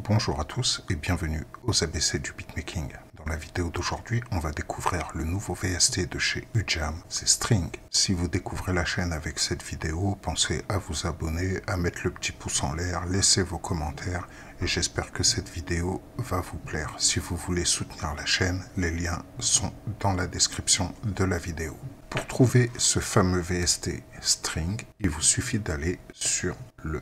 Bonjour à tous et bienvenue aux ABC du beatmaking. Dans la vidéo d'aujourd'hui, on va découvrir le nouveau VST de chez Ujam, c'est String. Si vous découvrez la chaîne avec cette vidéo, pensez à vous abonner, à mettre le petit pouce en l'air, laissez vos commentaires et j'espère que cette vidéo va vous plaire. Si vous voulez soutenir la chaîne, les liens sont dans la description de la vidéo. Pour trouver ce fameux VST String, il vous suffit d'aller sur le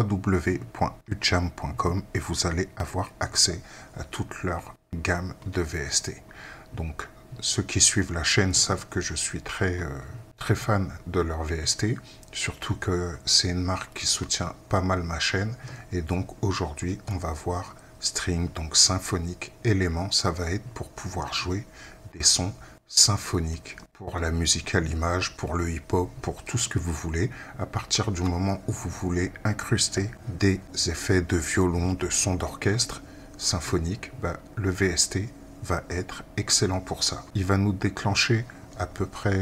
www.ujam.com et vous allez avoir accès à toute leur gamme de VST. Donc ceux qui suivent la chaîne savent que je suis très fan de leur VST, surtout que c'est une marque qui soutient pas mal ma chaîne et donc aujourd'hui on va voir String, donc symphonique élément, ça va être pour pouvoir jouer des sons symphonique pour la musique à l'image, pour le hip-hop, pour tout ce que vous voulez, à partir du moment où vous voulez incruster des effets de violon, de son d'orchestre symphonique, le VST va être excellent pour ça. Il va nous déclencher à peu près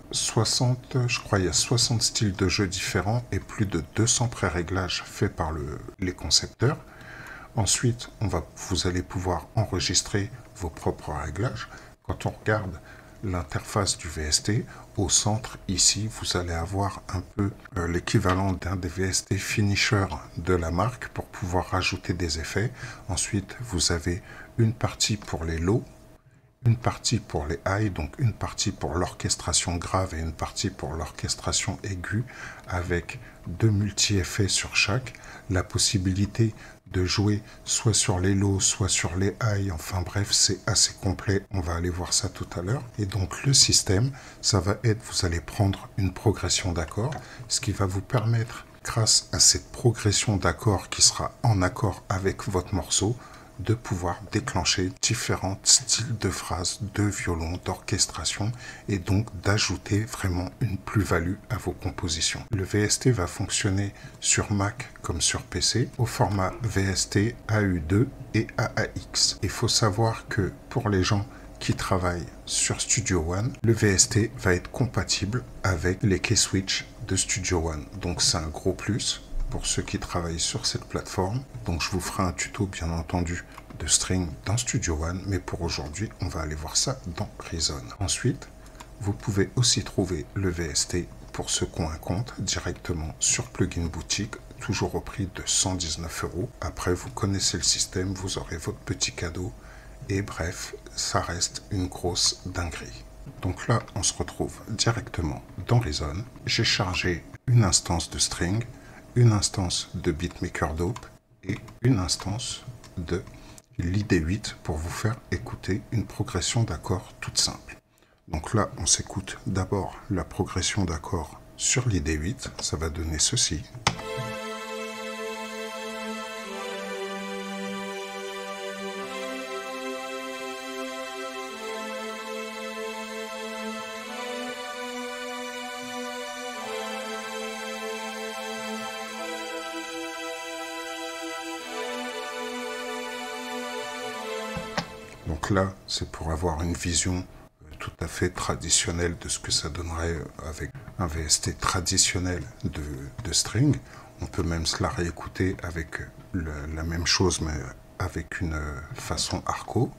60, je crois il y a 60 styles de jeu différents et plus de 200 pré-réglages faits par les concepteurs. Ensuite, vous allez pouvoir enregistrer vos propres réglages. Quand on regarde l'interface du VST, au centre, ici, vous allez avoir un peu l'équivalent d'un des VST finisher de la marque pour pouvoir rajouter des effets. Ensuite, vous avez une partie pour les lows, une partie pour les highs, donc une partie pour l'orchestration grave et une partie pour l'orchestration aiguë, avec deux multi-effets sur chaque, la possibilité de jouer soit sur les lows, soit sur les highs, enfin bref, c'est assez complet, on va aller voir ça tout à l'heure. Et donc le système, ça va être, vous allez prendre une progression d'accords, ce qui va vous permettre, grâce à cette progression d'accords qui sera en accord avec votre morceau, de pouvoir déclencher différents styles de phrases, de violon, d'orchestration et donc d'ajouter vraiment une plus-value à vos compositions. Le VST va fonctionner sur Mac comme sur PC au format VST AU2 et AAX. Il faut savoir que pour les gens qui travaillent sur Studio One, le VST va être compatible avec les Keyswitch de Studio One. Donc c'est un gros plus pour ceux qui travaillent sur cette plateforme. Donc je vous ferai un tuto bien entendu de String dans Studio One, mais pour aujourd'hui on va aller voir ça dans Reason. Ensuite, vous pouvez aussi trouver le VST pour ceux qui ont un compte directement sur Plugin Boutique, toujours au prix de 119 €. Après, vous connaissez le système, vous aurez votre petit cadeau et bref, ça reste une grosse dinguerie. Donc là, on se retrouve directement dans Reason. J'ai chargé une instance de String, une instance de Beatmaker Dope et une instance de l'ID8 pour vous faire écouter une progression d'accords toute simple. Donc là, on s'écoute d'abord la progression d'accords sur l'ID8, ça va donner ceci. Donc là, c'est pour avoir une vision tout à fait traditionnelle de ce que ça donnerait avec un VST traditionnel de String. On peut même se la réécouter avec la même chose, mais avec une façon arco.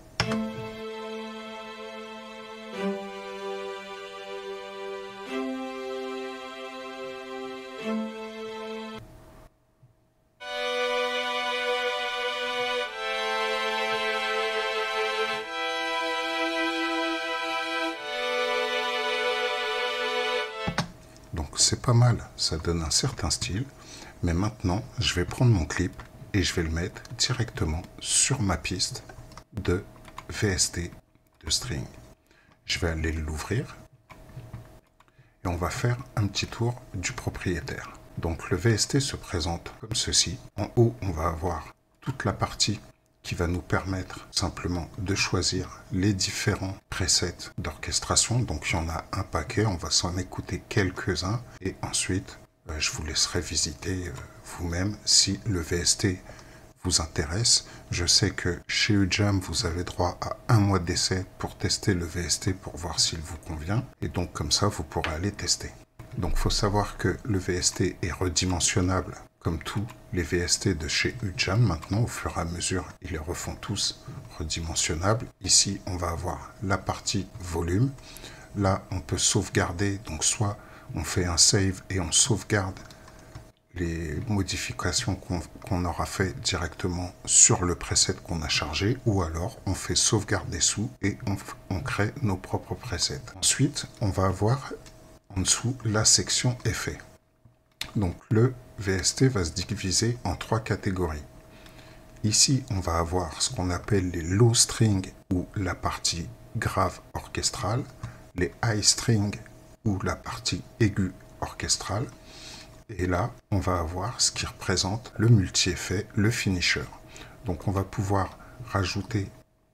Donc c'est pas mal, ça donne un certain style, mais maintenant je vais prendre mon clip et je vais le mettre directement sur ma piste de VST de String. Je vais aller l'ouvrir et on va faire un petit tour du propriétaire. Donc le VST se présente comme ceci. En haut, on va avoir toute la partie qui va nous permettre simplement de choisir les différents presets d'orchestration. Donc il y en a un paquet, on va s'en écouter quelques-uns et ensuite je vous laisserai visiter vous-même si le VST vous intéresse. Je sais que chez Ujam, vous avez droit à un mois d'essai pour tester le VST pour voir s'il vous convient et donc comme ça vous pourrez aller tester. Donc il faut savoir que le VST est redimensionnable comme tous les VST de chez UJAM maintenant, au fur et à mesure, ils les refont tous redimensionnables. Ici, on va avoir la partie volume. Là, on peut sauvegarder, donc soit on fait un save et on sauvegarde les modifications qu'on aura fait directement sur le preset qu'on a chargé, ou alors on fait sauvegarde dessous et on crée nos propres presets. Ensuite, on va avoir en dessous la section effets. Donc le VST va se diviser en 3 catégories. Ici, on va avoir ce qu'on appelle les low strings ou la partie grave orchestrale, les high strings ou la partie aiguë orchestrale. Et là, on va avoir ce qui représente le multi-effet, le finisher. Donc on va pouvoir rajouter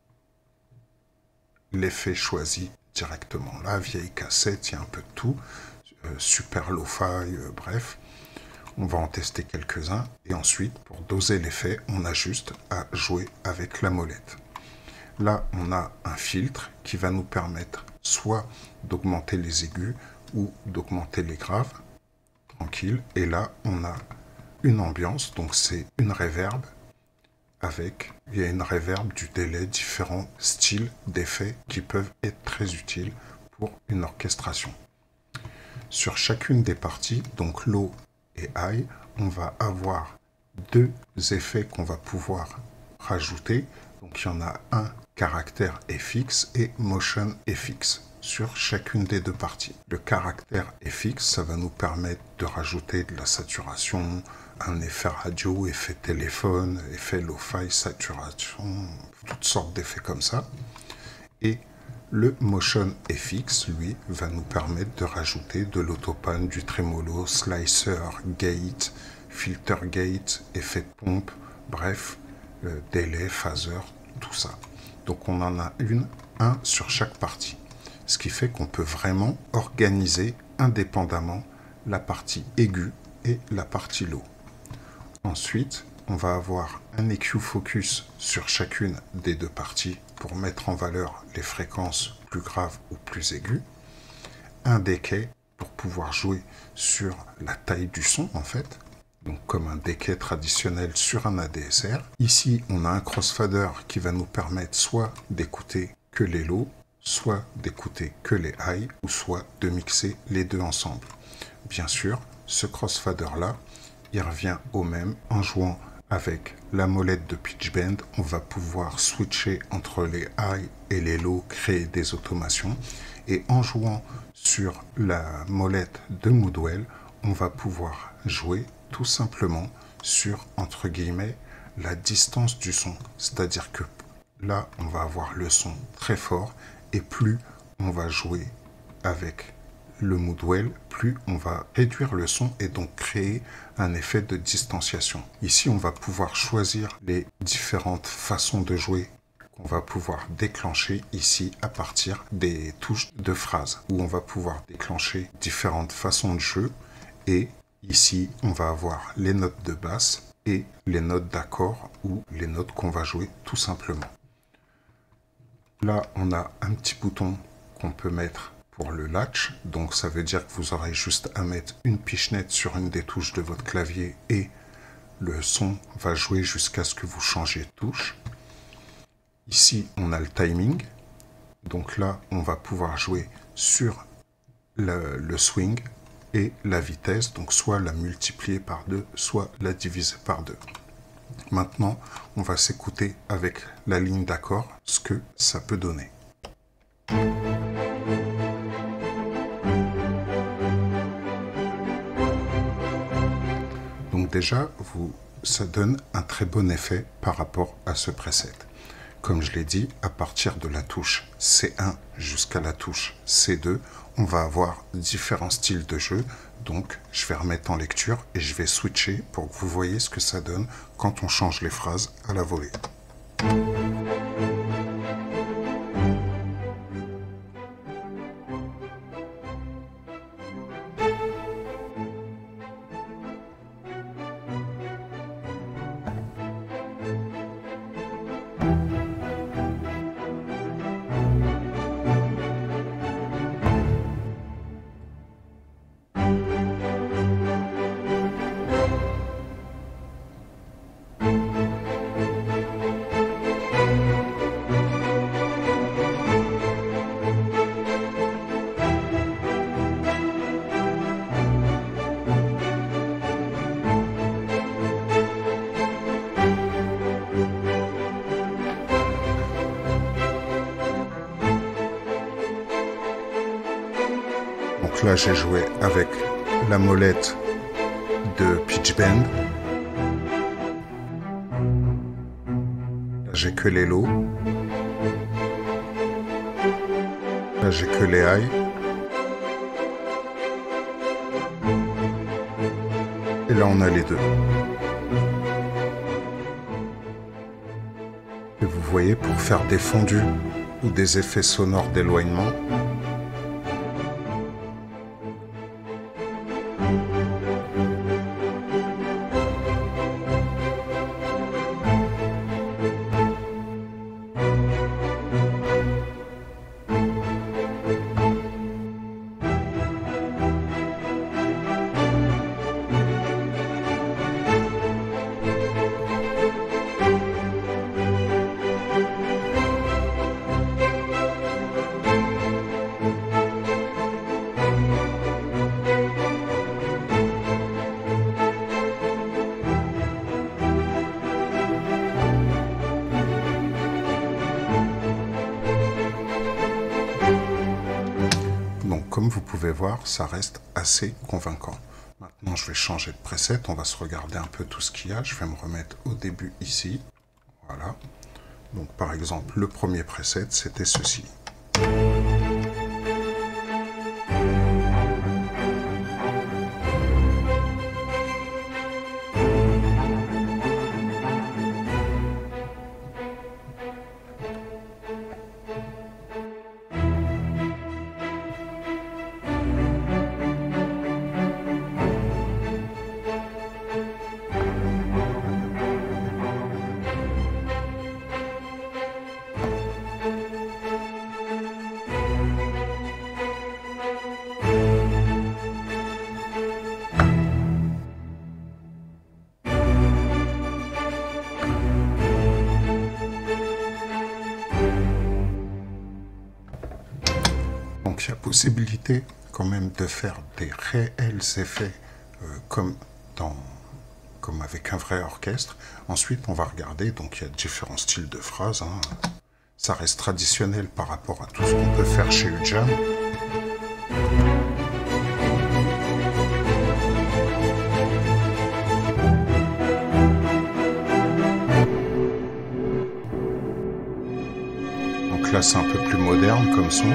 l'effet choisi directement. Là, vieille cassette, il y a un peu de tout. Super lo-fi, bref. On va en tester quelques-uns. Et ensuite, pour doser l'effet, on a juste à jouer avec la molette. Là, on a un filtre qui va nous permettre soit d'augmenter les aigus ou d'augmenter les graves. Tranquille. Et là, on a une ambiance, donc c'est une reverb il y a une reverb, du délai, différents styles d'effets qui peuvent être très utiles pour une orchestration. Sur chacune des parties, donc low et high, on va avoir 2 effets qu'on va pouvoir rajouter. Donc il y en a un caractère FX et motion FX sur chacune des 2 parties. Le caractère FX, ça va nous permettre de rajouter de la saturation, un effet radio, effet téléphone, effet lo-fi, saturation, toutes sortes d'effets comme ça. Et le motion FX, lui, va nous permettre de rajouter de l'autopan, du tremolo, slicer, gate, filter gate, effet de pompe, bref, délai, phaser, tout ça. Donc on en a un sur chaque partie. Ce qui fait qu'on peut vraiment organiser indépendamment la partie aiguë et la partie low. Ensuite, on va avoir un EQ focus sur chacune des 2 parties pour mettre en valeur les fréquences plus graves ou plus aiguës. Un decay pour pouvoir jouer sur la taille du son en fait. Donc comme un decay traditionnel sur un ADSR. Ici, on a un crossfader qui va nous permettre soit d'écouter que les low, soit d'écouter que les high, ou soit de mixer les 2 ensemble. Bien sûr, ce crossfader-là, il revient au même en jouant avec la molette de pitch bend. On va pouvoir switcher entre les high et les low, créer des automations. Et en jouant sur la molette de Moodwell, on va pouvoir jouer tout simplement sur, entre guillemets, la distance du son. C'est-à-dire que là, on va avoir le son très fort, et plus on va jouer avec le Moodwell, plus on va réduire le son et donc créer un effet de distanciation. Ici, on va pouvoir choisir les différentes façons de jouer qu'on va pouvoir déclencher ici à partir des touches de phrases, où on va pouvoir déclencher différentes façons de jeu. Et ici, on va avoir les notes de basse et les notes d'accord ou les notes qu'on va jouer tout simplement. Là, on a un petit bouton qu'on peut mettre pour le latch. Donc, ça veut dire que vous aurez juste à mettre une pichenette sur une des touches de votre clavier et le son va jouer jusqu'à ce que vous changiez de touche. Ici, on a le timing. Donc là, on va pouvoir jouer sur le swing et la vitesse. Donc, soit la multiplier par 2, soit la diviser par 2. Maintenant, on va s'écouter avec la ligne d'accord ce que ça peut donner. Donc déjà, ça donne un très bon effet par rapport à ce preset. Comme je l'ai dit, à partir de la touche C1 jusqu'à la touche C2, on va avoir différents styles de jeu. Donc, je vais remettre en lecture et je vais switcher pour que vous voyez ce que ça donne quand on change les phrases à la volée. là, j'ai joué avec la molette de pitch bend. Là, j'ai que les lows. Là, j'ai que les highs. Et là, on a les deux. Et vous voyez, pour faire des fondus ou des effets sonores d'éloignement, comme vous pouvez voir, ça reste assez convaincant. Maintenant, je vais changer de preset. On va se regarder un peu tout ce qu'il y a. Je vais me remettre au début ici. Voilà. Donc, par exemple, le premier preset, c'était ceci. Donc il y a possibilité quand même de faire des réels effets comme avec un vrai orchestre. Ensuite on va regarder, donc il y a différents styles de phrases. Hein. Ça reste traditionnel par rapport à tout ce qu'on peut faire chez Ujam. Donc là c'est un peu plus moderne comme son.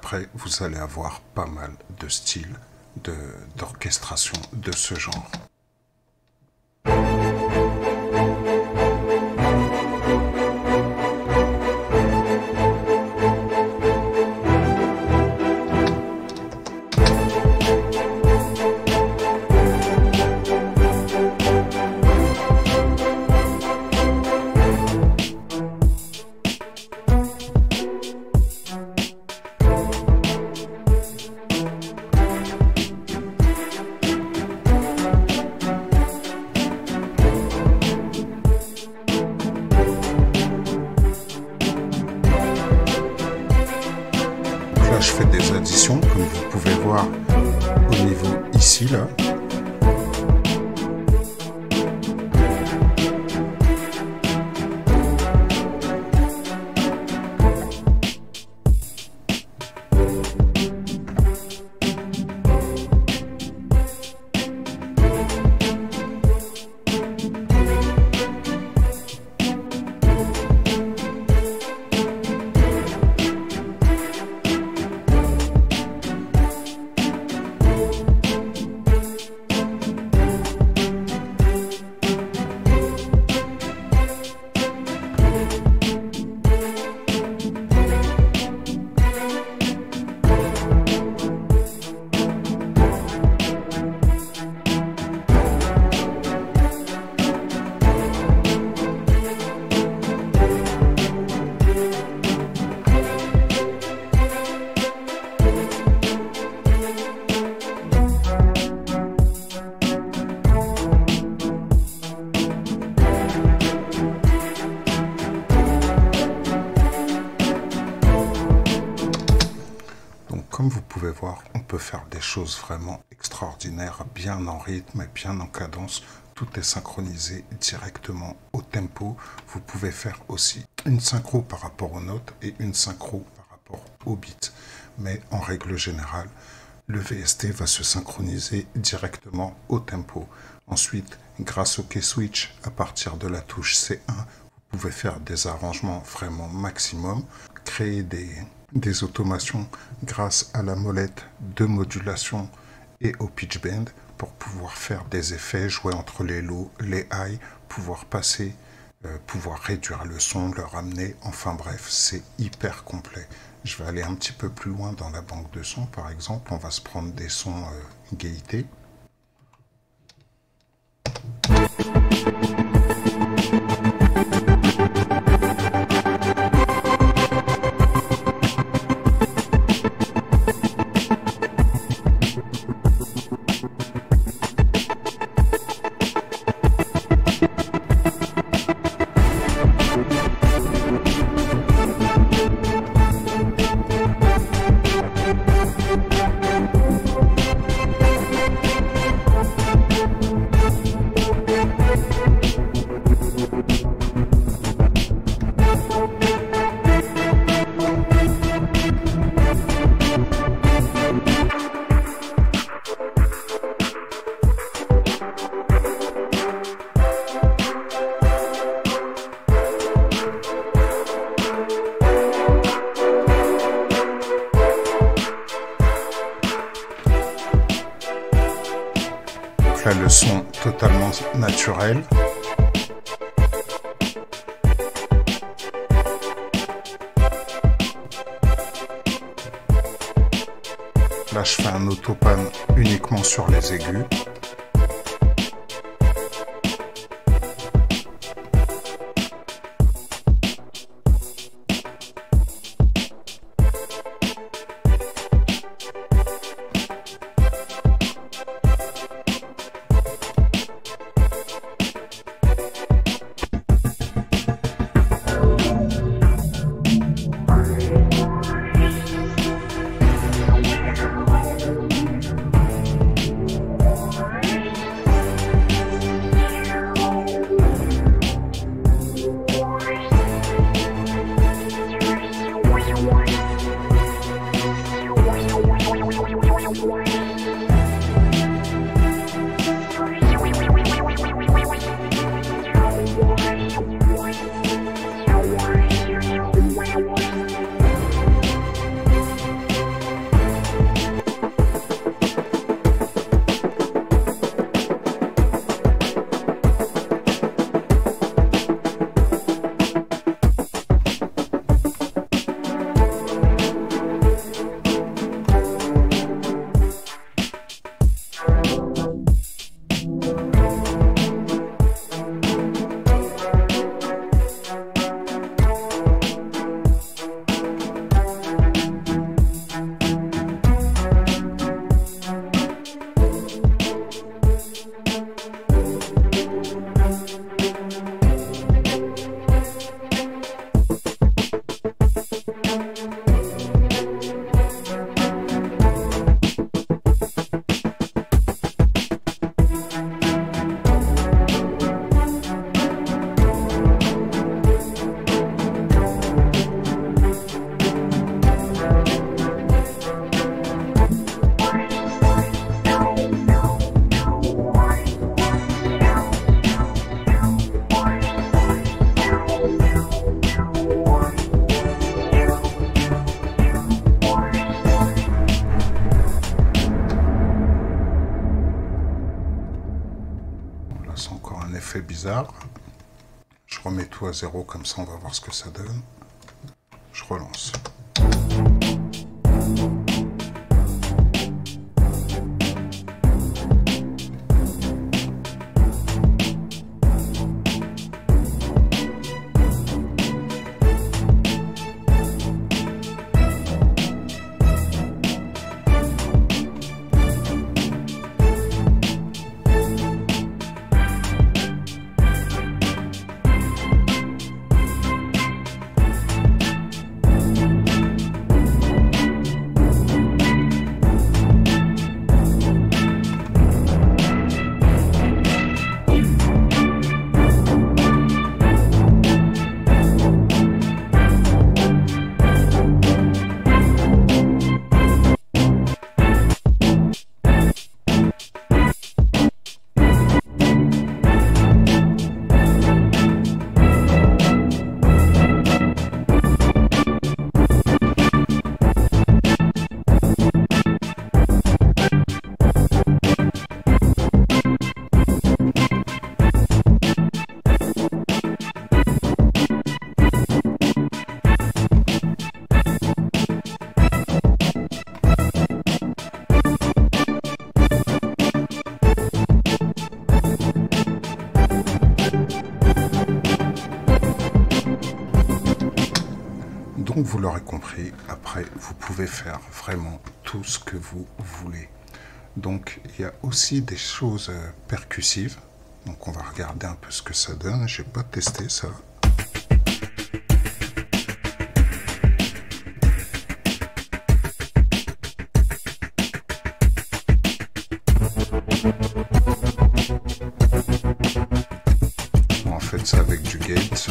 après, vous allez avoir pas mal de styles d'orchestration de ce genre. Là, je fais des additions, comme vous pouvez voir au niveau ici, là. Comme vous pouvez voir, on peut faire des choses vraiment extraordinaires, bien en rythme et bien en cadence. Tout est synchronisé directement au tempo. Vous pouvez faire aussi une synchro par rapport aux notes et une synchro par rapport aux beats. Mais en règle générale, le VST va se synchroniser directement au tempo. Ensuite, grâce au key switch, à partir de la touche C1, vous pouvez faire des arrangements vraiment maximum, créer des automations grâce à la molette de modulation et au pitch bend pour pouvoir faire des effets, jouer entre les lows, les highs, pouvoir passer, pouvoir réduire le son, le ramener, enfin bref, c'est hyper complet. Je vais aller un petit peu plus loin dans la banque de sons, par exemple, on va se prendre des sons gaieté. Là, le son totalement naturel. Là, je fais un autopan uniquement sur les aigus. bizarre. Je remets tout à 0, comme ça on va voir ce que ça donne. Je relance. Donc vous l'aurez compris, après vous pouvez faire vraiment tout ce que vous voulez. Donc il y a aussi des choses percussives. Donc on va regarder un peu ce que ça donne. Je n'ai pas testé ça. En fait c'est avec du gate.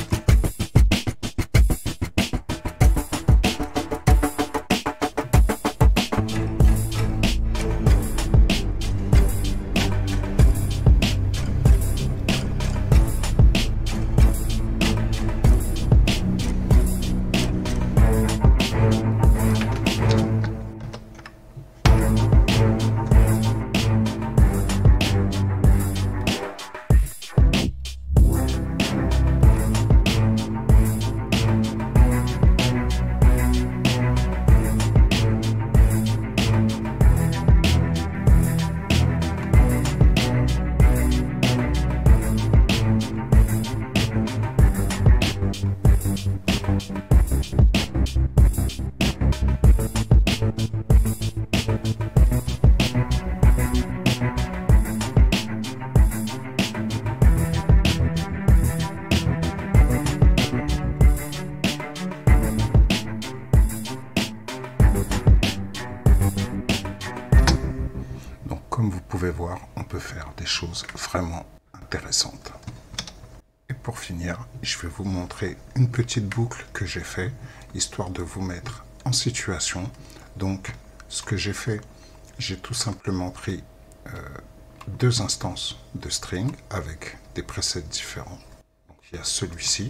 Comme vous pouvez voir, on peut faire des choses vraiment intéressantes. Et pour finir, je vais vous montrer une petite boucle que j'ai fait, histoire de vous mettre en situation. Donc, ce que j'ai fait, j'ai tout simplement pris deux instances de string avec des presets différents. Donc, il y a celui-ci,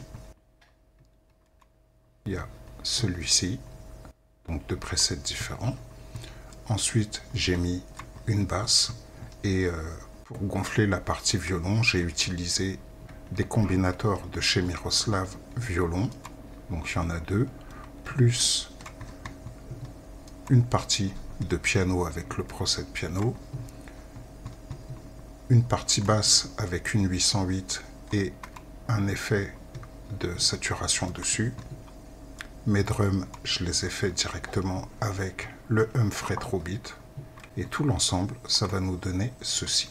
il y a celui-ci, donc deux presets différents. Ensuite, j'ai mis une basse et pour gonfler la partie violon, j'ai utilisé des combinateurs de chez Miroslav Violon, donc il y en a deux, plus une partie de piano avec le preset piano, une partie basse avec une 808 et un effet de saturation dessus. Mes drums, je les ai fait directement avec le Humphrey Beat. Et tout l'ensemble, ça va nous donner ceci.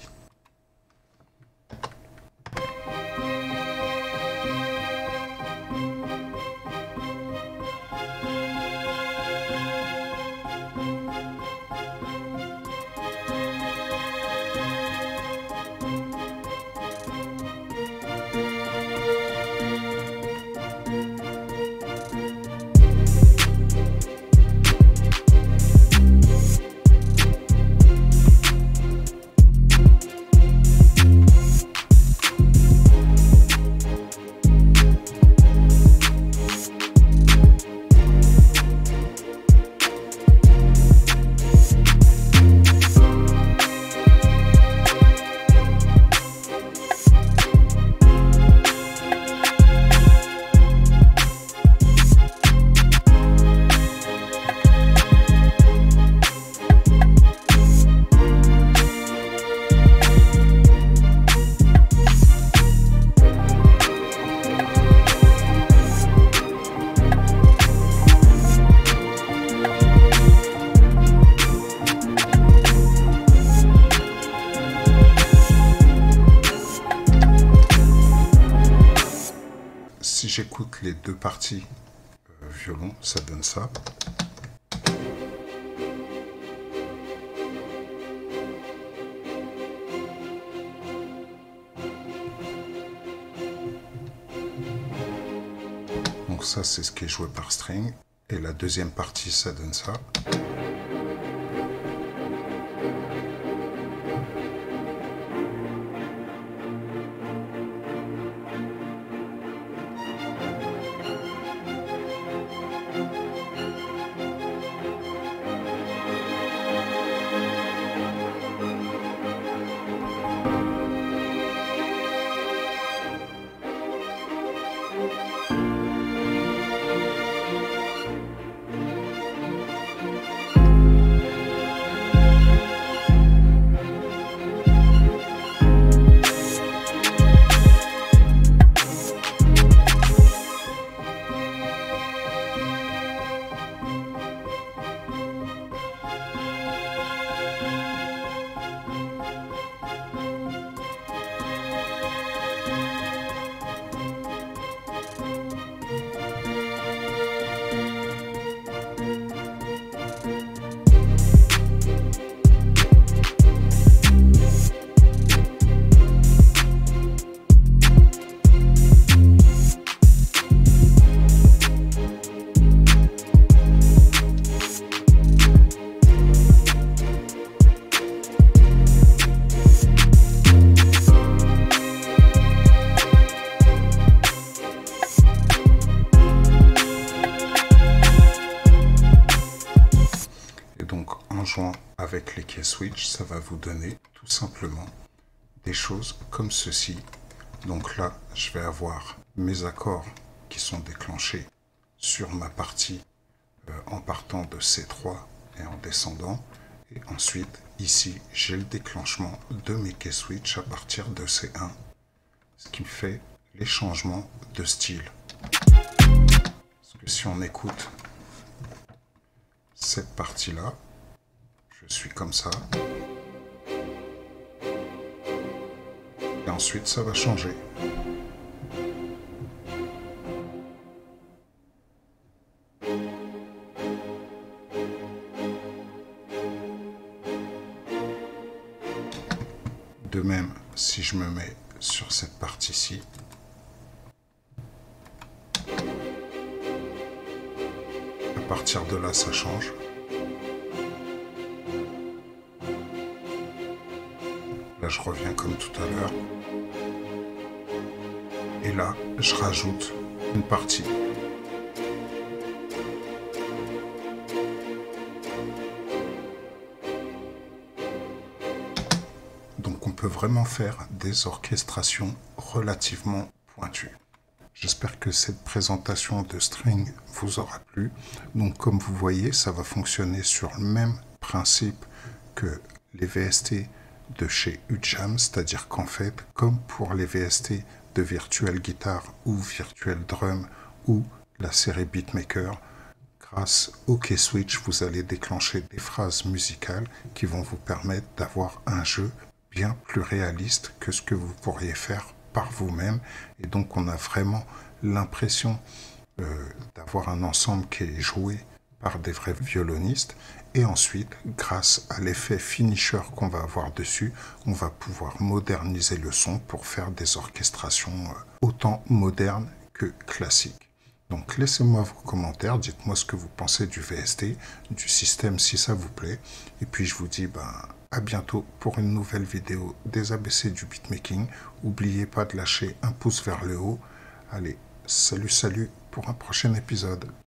les deux parties violon, ça donne ça. Donc ça, c'est ce qui est joué par string. Et la deuxième partie, ça donne ça. Avec les key switch, ça va vous donner tout simplement des choses comme ceci. Donc là, je vais avoir mes accords qui sont déclenchés sur ma partie en partant de C3 et en descendant. Et ensuite, ici, j'ai le déclenchement de mes key switch à partir de C1, ce qui me fait les changements de style. Parce que si on écoute cette partie-là, je suis comme ça. Et ensuite, ça va changer. De même, si je me mets sur cette partie-ci, à partir de là, ça change. Là, je reviens comme tout à l'heure. Et là, je rajoute une partie. Donc, on peut vraiment faire des orchestrations relativement pointues. J'espère que cette présentation de string vous aura plu. Donc, comme vous voyez, ça va fonctionner sur le même principe que les VST de chez UJAM, c'est-à-dire qu'en fait, comme pour les VST de Virtual Guitar ou Virtual Drum ou la série Beatmaker, grâce au key switch, vous allez déclencher des phrases musicales qui vont vous permettre d'avoir un jeu bien plus réaliste que ce que vous pourriez faire par vous-même. Et donc, on a vraiment l'impression d'avoir un ensemble qui est joué par des vrais violonistes. Et ensuite, grâce à l'effet finisher qu'on va avoir dessus, on va pouvoir moderniser le son pour faire des orchestrations autant modernes que classiques. Donc laissez-moi vos commentaires, dites-moi ce que vous pensez du VST, du système si ça vous plaît. Et puis je vous dis à bientôt pour une nouvelle vidéo des ABC du beatmaking. N'oubliez pas de lâcher un pouce vers le haut. Allez, salut pour un prochain épisode.